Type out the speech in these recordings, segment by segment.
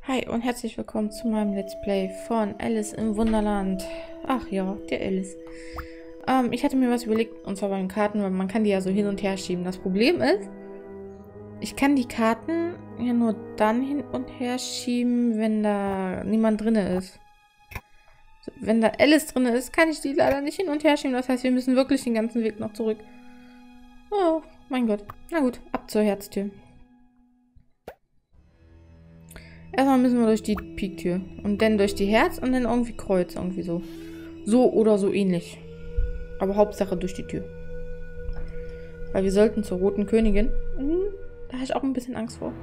Hi und herzlich willkommen zu meinem Let's Play von Alice im Wunderland. Ach ja, der Alice. Ich hatte mir was überlegt, und zwar bei den Karten, weil man kann die ja so hin und her schieben. Das Problem ist, ich kann die Karten ja nur dann hin und her schieben, wenn da niemand drin ist. Wenn da Alice drin ist, kann ich die leider nicht hin und her schieben. Das heißt, wir müssen wirklich den ganzen Weg noch zurück. Oh, mein Gott. Na gut, ab zur Herztür. Erstmal müssen wir durch die Piektür. Und dann durch die Herz und dann irgendwie Kreuz. Irgendwie so. So oder so ähnlich. Aber Hauptsache durch die Tür. Weil wir sollten zur Roten Königin. Da habe ich auch ein bisschen Angst vor.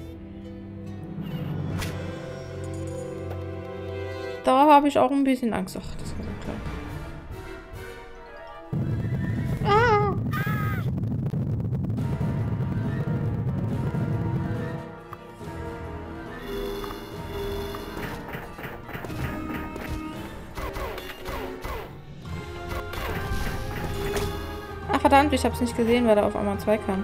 Da habe ich auch ein bisschen Angst. Ach, das war so klar. Ah! Ach verdammt, ich habe es nicht gesehen, weil da auf einmal 2 kam.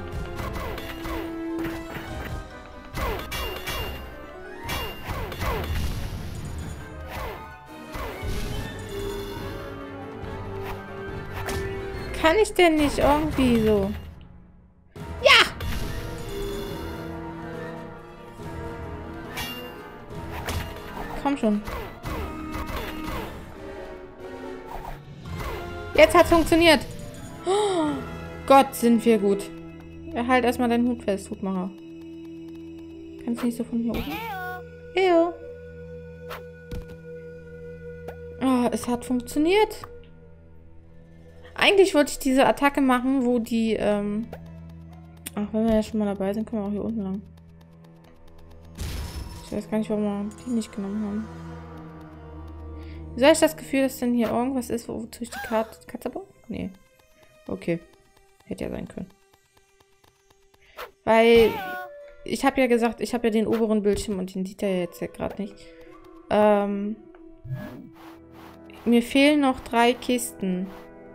Kann ich denn nicht irgendwie so? Ja! Komm schon. Jetzt hat's funktioniert. Oh, Gott, sind wir gut. Halt erstmal deinen Hut fest, Hutmacher. Kannst du nicht so von hier oben? Ew. Oh, es hat funktioniert. Eigentlich wollte ich diese Attacke machen, wo die, Ach, wenn wir ja schon mal dabei sind, können wir auch hier unten lang. Ich weiß gar nicht, warum wir die nicht genommen haben. Wieso habe ich das Gefühl, dass denn hier irgendwas ist, wozu ich die Katze baue? Nee. Okay. Hätte ja sein können. Weil, ich habe ja gesagt, ich habe ja den oberen Bildschirm und den sieht er ja jetzt ja gerade nicht. Mir fehlen noch 3 Kisten.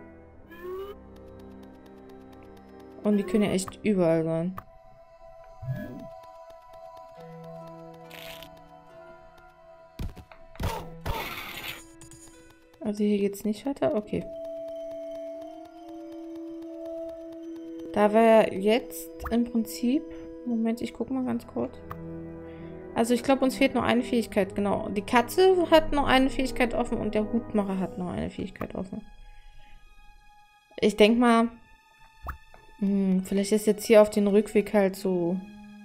Und die können ja echt überall sein. Also hier geht's nicht weiter? Okay. Da war jetzt im Prinzip... Moment, ich gucke mal ganz kurz. Also ich glaube, uns fehlt noch eine Fähigkeit. Genau. Die Katze hat noch eine Fähigkeit offen und der Hutmacher hat noch eine Fähigkeit offen. Ich denke mal... vielleicht ist jetzt hier auf den Rückweg halt so...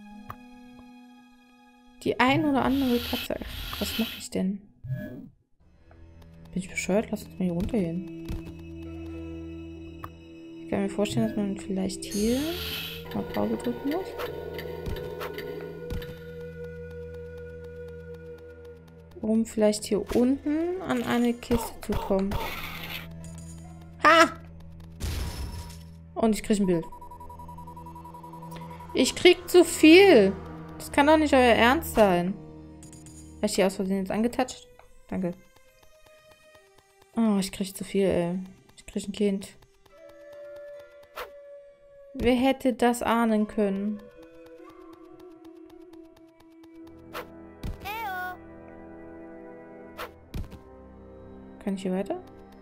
die ein oder andere Katze. Ach, was mache ich denn? Bin ich bescheuert? Lass uns mal hier runtergehen. Ich kann mir vorstellen, dass man vielleicht hier mal Pause drücken muss. Um vielleicht hier unten an eine Kiste zu kommen. Ha! Und ich kriege ein Bild. Ich krieg zu viel. Das kann doch nicht euer Ernst sein. Habe ich die aus Versehen jetzt angetatscht? Danke. Oh, ich krieg zu viel, ey. Ich krieg ein Kind. Wer hätte das ahnen können? Kann ich hier weiter?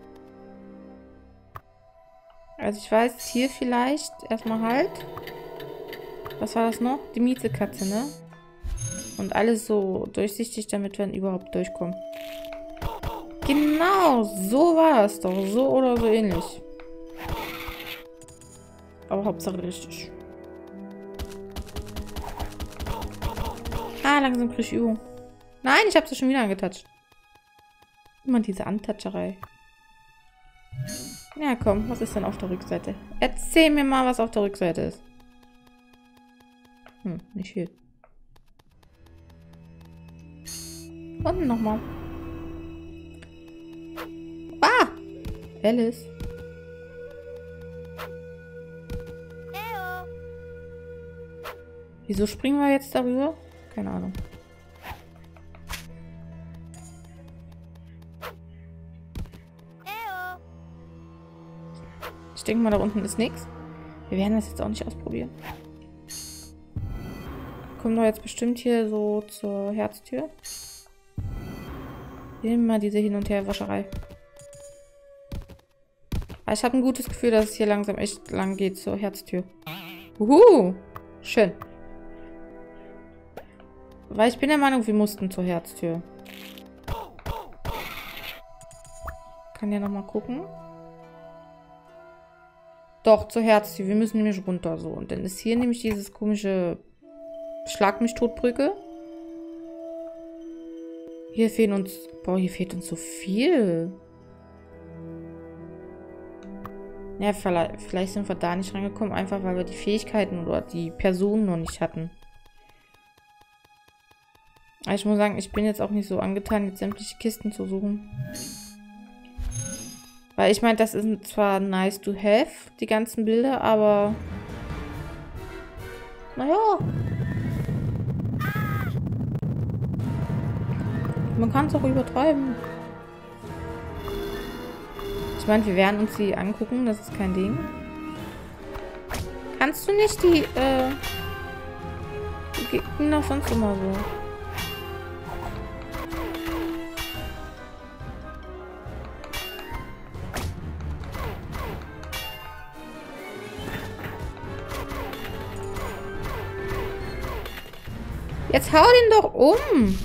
Also ich weiß, hier vielleicht erstmal halt. Was war das noch? Die Miezekatze, ne? Und alles so durchsichtig, damit wir überhaupt durchkommen. Genau, so war es doch. So oder so ähnlich. Aber Hauptsache richtig. Ah, langsam krieg ich Übung. Nein, ich habe sie schon wieder angetatscht. Immer diese Antatscherei. Ja, komm, was ist denn auf der Rückseite? Erzähl mir mal, was auf der Rückseite ist. Nicht viel. Und nochmal. Ah! Alice. Wieso springen wir jetzt darüber? Keine Ahnung. Ich denke mal, da unten ist nichts. Wir werden das jetzt auch nicht ausprobieren. kommen doch jetzt bestimmt hier so zur Herztür. Immer diese Hin- und Her-Wascherei. Aber ich habe ein gutes Gefühl, dass es hier langsam echt lang geht zur Herztür. Schön. Weil ich bin der Meinung, wir mussten zur Herztür. Kann ja nochmal gucken. Doch, zur Herztür. Wir müssen nämlich runter so. Und dann ist hier nämlich dieses komische Schlag mich tot Brücke. Hier fehlen uns... Boah, hier fehlt uns so viel. Ja, vielleicht sind wir da nicht reingekommen, einfach weil wir die Fähigkeiten oder die Personen noch nicht hatten. Aber ich muss sagen, ich bin jetzt auch nicht so angetan, jetzt sämtliche Kisten zu suchen. Weil ich meine, das ist zwar nice to have, die ganzen Bilder, aber... Naja. Man kann es auch übertreiben. Ich meine, wir werden uns die angucken, das ist kein Ding. Kannst du nicht die gehen doch sonst immer so. Jetzt hau den doch um!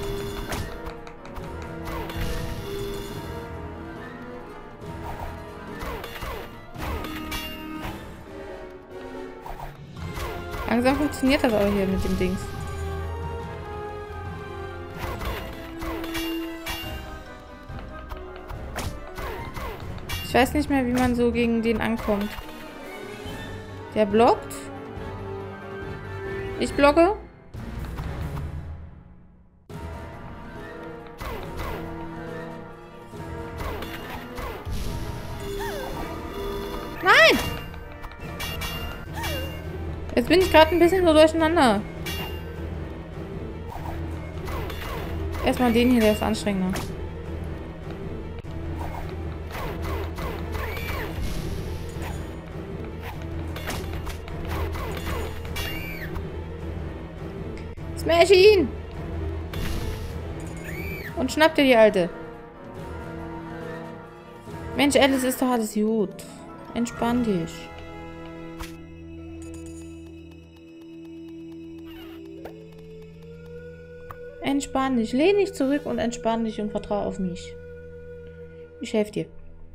Langsam funktioniert das aber hier mit dem Dings. Ich weiß nicht mehr, wie man so gegen den ankommt. Der blockt. Ich blocke. Nein! Jetzt bin ich gerade ein bisschen so durcheinander. Erstmal den hier, der ist anstrengender. Smash ihn! Und schnapp dir die Alte. Mensch, Alice, ist doch alles gut. Entspann dich. Entspann dich. Lehn dich zurück und entspann dich und vertraue auf mich. Ich helfe dir.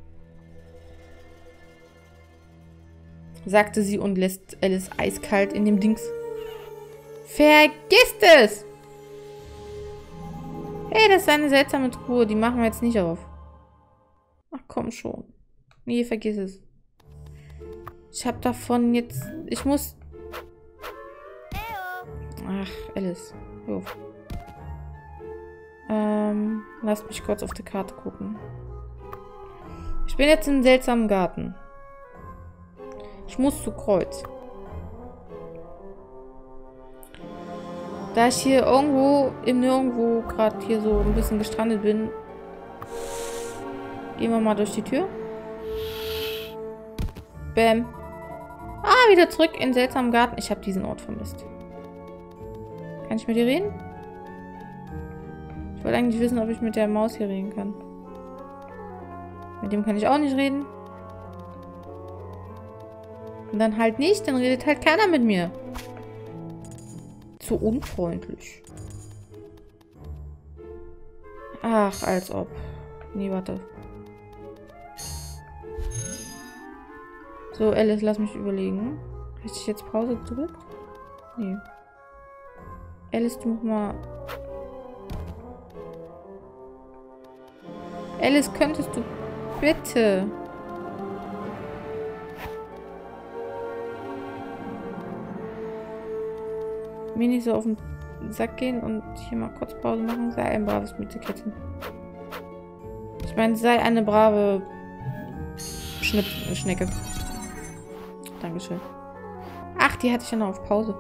Sagte sie und lässt Alice eiskalt in dem Dings. Vergisst es! Hey, das ist eine seltsame Truhe. Die machen wir jetzt nicht auf. Ach, komm schon. Nee, vergiss es. Ich hab davon jetzt... Ich muss... Ach, Alice. Hör auf. Lasst mich kurz auf die Karte gucken. Ich bin jetzt in einem seltsamen Garten. Ich muss zu Kreuz. Da ich hier irgendwo im Nirgendwo gerade hier so ein bisschen gestrandet bin, gehen wir mal durch die Tür. Bäm. Ah, wieder zurück in den seltsamen Garten. Ich habe diesen Ort vermisst. Kann ich mit dir reden? Ich wollte eigentlich wissen, ob ich mit der Maus hier reden kann. Mit dem kann ich auch nicht reden. Und dann halt nicht, dann redet halt keiner mit mir. Zu unfreundlich. Ach, als ob. Nee, warte. So, Alice, lass mich überlegen. Habe ich jetzt Pause gedrückt? Nee. Alice, du mach mal... Alice, könntest du bitte... mir nicht so auf den Sack gehen und hier mal kurz Pause machen? Sei ein braves Mützekätzchen. Ich meine, sei eine brave Schnecke. Dankeschön. Ach, die hatte ich ja noch auf Pause.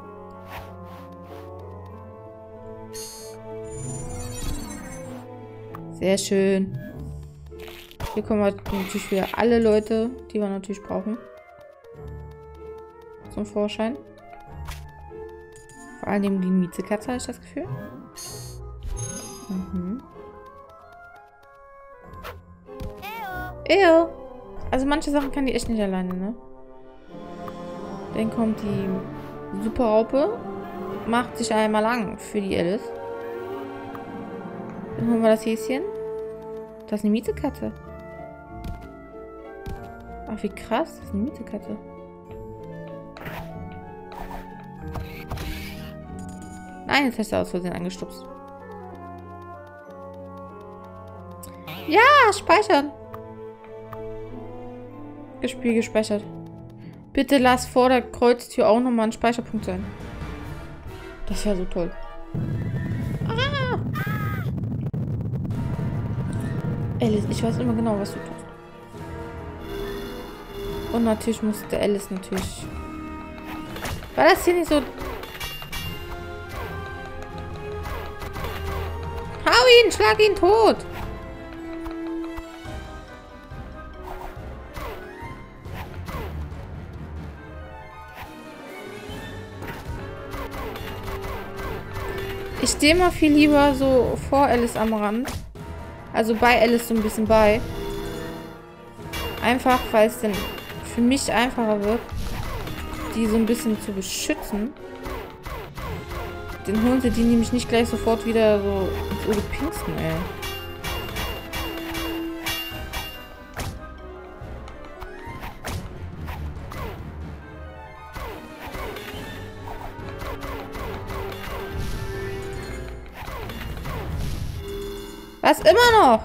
Sehr schön. Hier kommen natürlich wieder alle Leute, die wir natürlich brauchen. Zum Vorschein. Vor allem die Miezekatze, habe ich das Gefühl. Mhm. Ew. Also manche Sachen kann die echt nicht alleine, ne? Dann kommt die Superraupe, macht sich einmal lang für die Alice. Dann holen wir das Häschen. Das ist eine Miezekatze. Ach, wie krass. Das ist eine Miezekatze. Nein, jetzt hast du aus Versehen angestupst. Ja, speichern. Spiel gespeichert. Bitte lass vor der Kreuztür auch nochmal ein Speicherpunkt sein. Das wäre so toll. Ah! Alice, ich weiß immer genau, was du tust. Und natürlich musste Alice natürlich... War das hier nicht so... Hau ihn! Schlag ihn tot! Ich stehe mal viel lieber so vor Alice am Rand. Also bei Alice so ein bisschen bei. Einfach, weil es dann für mich einfacher wird, die so ein bisschen zu beschützen. Dann holen sie die nämlich nicht gleich sofort wieder so ins Ole Pinksten, ey. Was? Immer noch?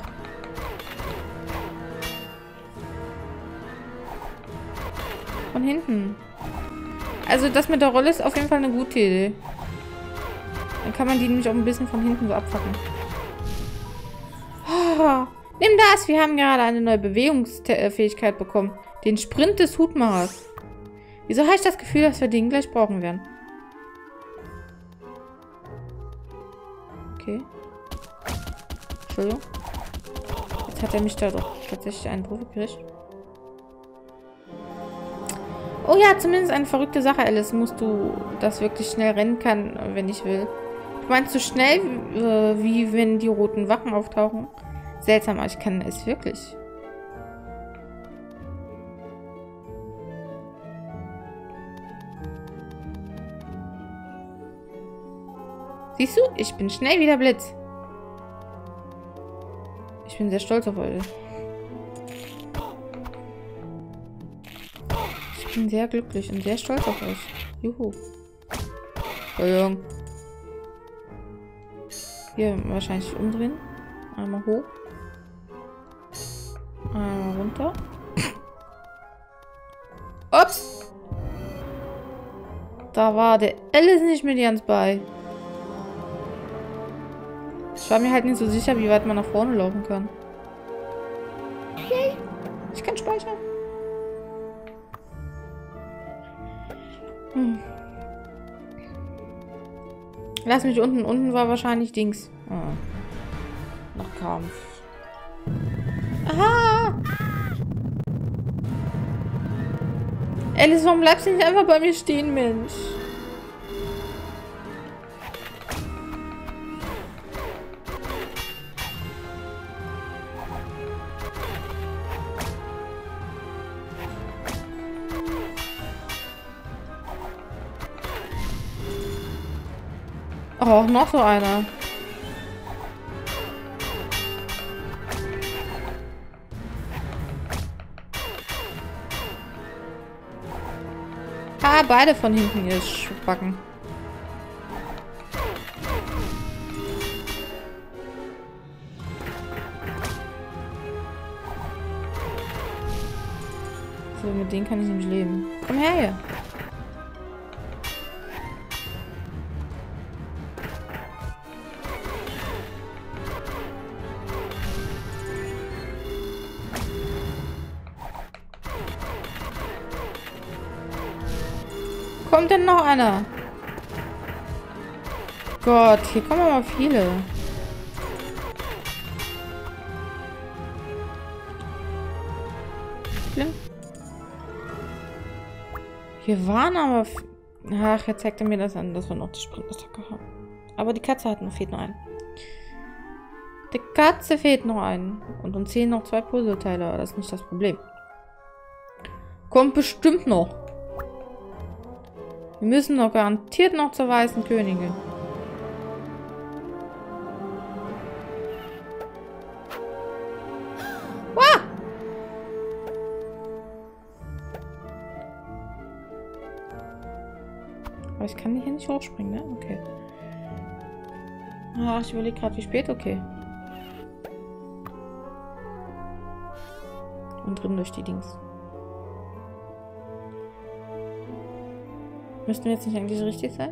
Von hinten. Also das mit der Rolle ist auf jeden Fall eine gute Idee. Dann kann man die nämlich auch ein bisschen von hinten so abfacken. Oh, nimm das! Wir haben gerade eine neue Bewegungsfähigkeit bekommen. Den Sprint des Hutmachers. Wieso habe ich das Gefühl, dass wir den gleich brauchen werden? Okay. Entschuldigung. Jetzt hat er mich da doch tatsächlich einen drauf gekriegt. Oh ja, zumindest eine verrückte Sache, Alice. Musst du das wirklich schnell rennen kann, wenn ich will. Du meinst so schnell, wie wenn die roten Wachen auftauchen? Seltsam, aber ich kann es wirklich. Siehst du? Ich bin schnell wie der Blitz. Ich bin sehr stolz auf euch. Ich bin sehr glücklich und sehr stolz auf euch. Juhu. Entschuldigung. Hier wahrscheinlich umdrehen. Einmal hoch. Einmal runter. Ups! Da war der Alice nicht mit ganz bei. Ich war mir halt nicht so sicher, wie weit man nach vorne laufen kann. Yay! Ich kann speichern. Lass mich unten. Unten war wahrscheinlich Dings. Oh. Nach Kampf. Aha! Alice, warum bleibst du nicht einfach bei mir stehen, Mensch? Oh, noch so einer. Ah, beide von hinten, ihr Schbacken. So, mit denen kann ich nämlich leben. Komm her hier. Kommt denn noch einer? Gott, hier kommen aber viele. Schlimm. Hier waren aber Ach, jetzt zeigt er mir das an, dass wir noch die Sprintattacke haben. Aber die Katze fehlt noch ein. Die Katze fehlt noch ein. Und uns fehlen noch 2 Puzzleteile, aber das ist nicht das Problem. Kommt bestimmt noch. Wir müssen doch garantiert noch zur Weißen Königin. Ah! Aber ich kann hier nicht hochspringen, ne? Okay. Ah, ich überlege gerade, wie spät. Okay. Und drin durch die Dings. Müssten wir jetzt nicht eigentlich richtig sein?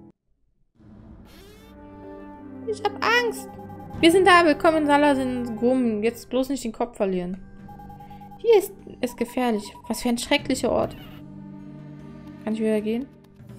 Ich hab Angst. Wir sind da, willkommen in Salasin Grum. Jetzt bloß nicht den Kopf verlieren. Hier ist es gefährlich. Was für ein schrecklicher Ort. Kann ich wieder gehen?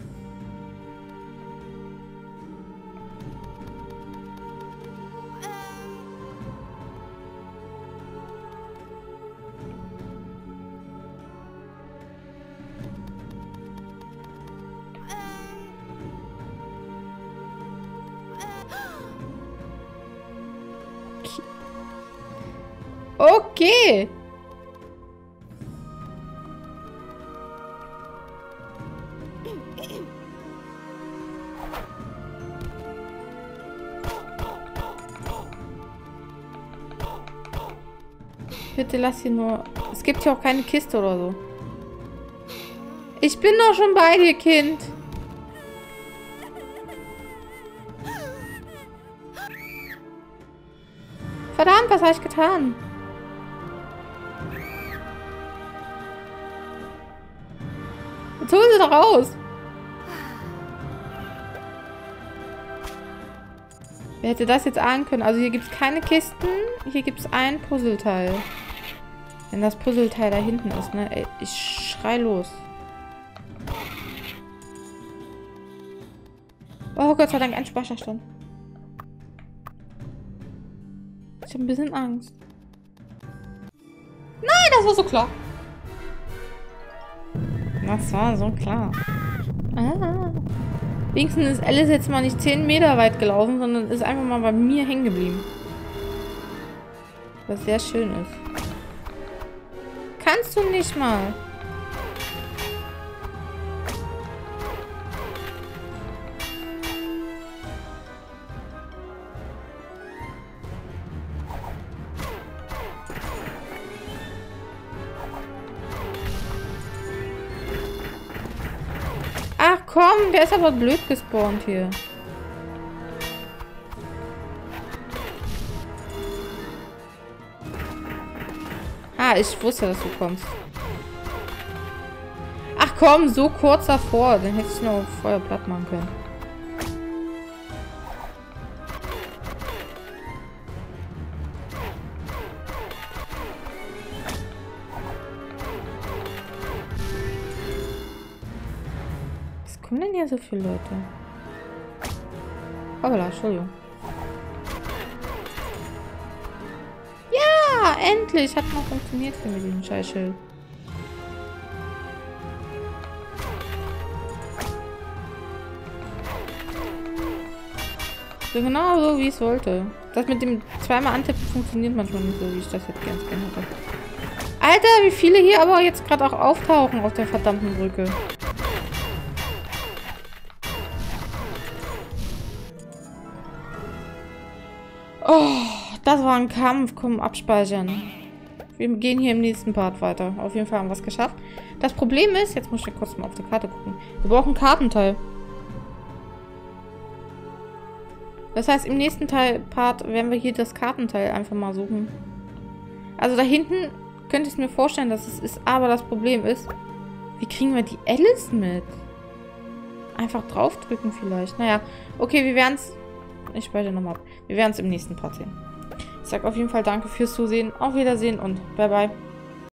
Okay. Bitte lass hier nur... Es gibt hier auch keine Kiste oder so. Ich bin doch schon bei dir, Kind. Verdammt, was habe ich getan? Jetzt hol sie doch raus. Wer hätte das jetzt ahnen können? Also hier gibt es keine Kisten. Hier gibt es ein Puzzleteil. Wenn das Puzzleteil da hinten ist, ne? Ey, ich schrei los. Oh Gott sei Dank, ein Speicherstand. Ich habe ein bisschen Angst. Nein, das war so klar. Das war so klar. Ah. Wenigstens ist Alice jetzt mal nicht 10 Meter weit gelaufen, sondern ist einfach mal bei mir hängen geblieben. Was sehr schön ist. Kannst du nicht mal. Ach komm, der ist aber blöd gespawnt hier. Ah, ich wusste, dass du kommst. Ach komm, so kurz davor. Den hätte ich noch vorher platt machen können. Was kommen denn hier so viele Leute? Hoppala, Entschuldigung. Ja, endlich! Hat mal funktioniert hier mit diesem Scheißschild. So genau so, wie ich es wollte. Das mit dem zweimal antippen funktioniert manchmal nicht so, wie ich das jetzt ganz gerne hätte. Alter, wie viele hier aber jetzt gerade auch auftauchen auf der verdammten Brücke. Oh, das war ein Kampf. Komm, abspeichern. Wir gehen hier im nächsten Part weiter. Auf jeden Fall haben wir es geschafft. Das Problem ist, jetzt muss ich kurz mal auf die Karte gucken. Wir brauchen ein Kartenteil. Das heißt, im nächsten Part werden wir hier das Kartenteil einfach mal suchen. Also da hinten könnte ich mir vorstellen, dass es ist. Aber das Problem ist, wie kriegen wir die Alice mit? Einfach draufdrücken vielleicht. Naja, okay, wir werden es... Ich speichere nochmal ab. Wir werden es im nächsten Part sehen. Ich sage auf jeden Fall danke fürs Zusehen. Auf Wiedersehen und bye bye.